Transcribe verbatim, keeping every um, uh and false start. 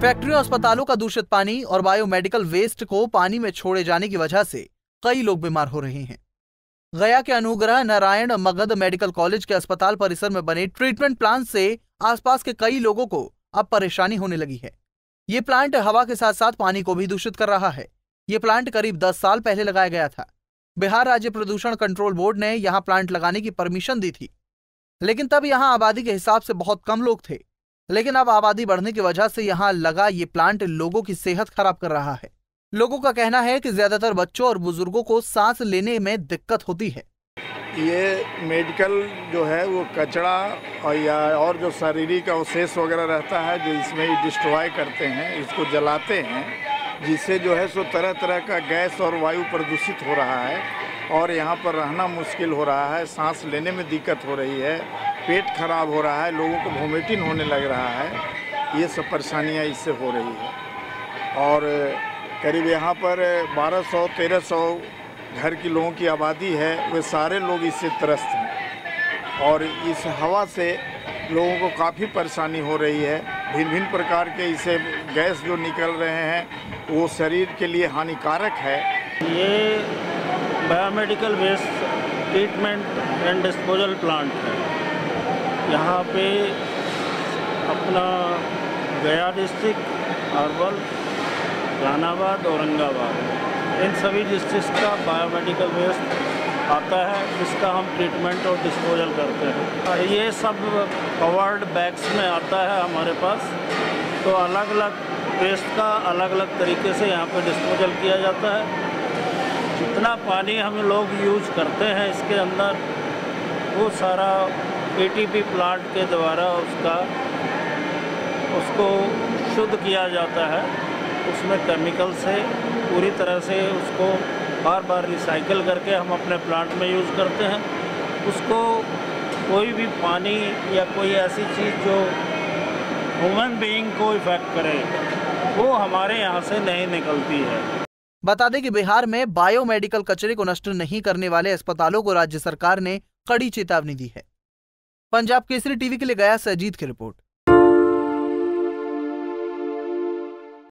फैक्ट्रियों, अस्पतालों का दूषित पानी और बायोमेडिकल वेस्ट को पानी में छोड़े जाने की वजह से कई लोग बीमार हो रहे हैं। गया के अनुग्रह नारायण मगध मेडिकल कॉलेज के अस्पताल परिसर में बने ट्रीटमेंट प्लांट से आसपास के कई लोगों को अब परेशानी होने लगी है। ये प्लांट हवा के साथ साथ पानी को भी दूषित कर रहा है। ये प्लांट करीब दस साल पहले लगाया गया था। बिहार राज्य प्रदूषण कंट्रोल बोर्ड ने यहाँ प्लांट लगाने की परमिशन दी थी, लेकिन तब यहाँ आबादी के हिसाब से बहुत कम लोग थे। लेकिन अब आबादी बढ़ने की वजह से यहाँ लगा ये प्लांट लोगों की सेहत खराब कर रहा है। लोगों का कहना है कि ज्यादातर बच्चों और बुजुर्गों को सांस लेने में दिक्कत होती है। ये मेडिकल जो है वो कचरा और या और जो शारीरिक अवशेष वगैरह रहता है जो इसमें डिस्ट्रॉय करते हैं, इसको जलाते हैं, जिससे जो है सो तरह तरह का गैस और वायु प्रदूषित हो रहा है और यहाँ पर रहना मुश्किल हो रहा है, सांस लेने में दिक्कत हो रही है, पेट खराब हो रहा है, लोगों को वोमिटिंग होने लग रहा है। ये सब परेशानियाँ इससे हो रही है और करीब यहाँ पर बारह सौ तेरह सौ घर की लोगों की आबादी है, वे सारे लोग इससे त्रस्त हैं और इस हवा से लोगों को काफ़ी परेशानी हो रही है। भिन्न भिन्न प्रकार के इसे गैस जो निकल रहे हैं वो शरीर के लिए हानिकारक है। ये biomedical waste treatment and disposal plant है। यहाँ पे अपना गया डिस्ट्रिक्ट, अरवल, जहानाबाद, औरंगाबाद, इन सभी डिस्ट्रिक्ट का बायोमेडिकल वेस्ट आता है, जिसका हम ट्रीटमेंट और डिस्पोजल करते हैं। ये सब कवर्ड बैग्स में आता है हमारे पास। तो अलग अलग वेस्ट का अलग अलग तरीके से यहाँ पे डिस्पोजल किया जाता है। जितना पानी हम लोग यूज करते हैं इसके अंदर, वो सारा ए टी पी प्लांट के द्वारा उसका उसको शुद्ध किया जाता है। उसमें केमिकल से पूरी तरह से उसको बार बार रिसाइकिल करके हम अपने प्लांट में यूज़ करते हैं। उसको कोई भी पानी या कोई ऐसी चीज़ जो ह्यूमन बीइंग को इफेक्ट करे, वो हमारे यहाँ से नहीं निकलती है। बता दें कि बिहार में बायोमेडिकल कचरे को नष्ट नहीं करने वाले अस्पतालों को राज्य सरकार ने कड़ी चेतावनी दी है। पंजाब केसरी टीवी के लिए गया से अजीत की रिपोर्ट।